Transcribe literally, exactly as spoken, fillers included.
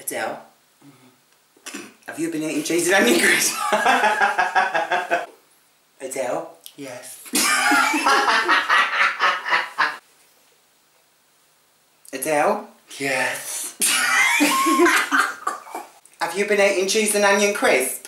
Adele? Mm-hmm. Have you been eating cheese and onion crisps? Adele? Yes. Adele? Yes. Have you been eating cheese and onion crisps?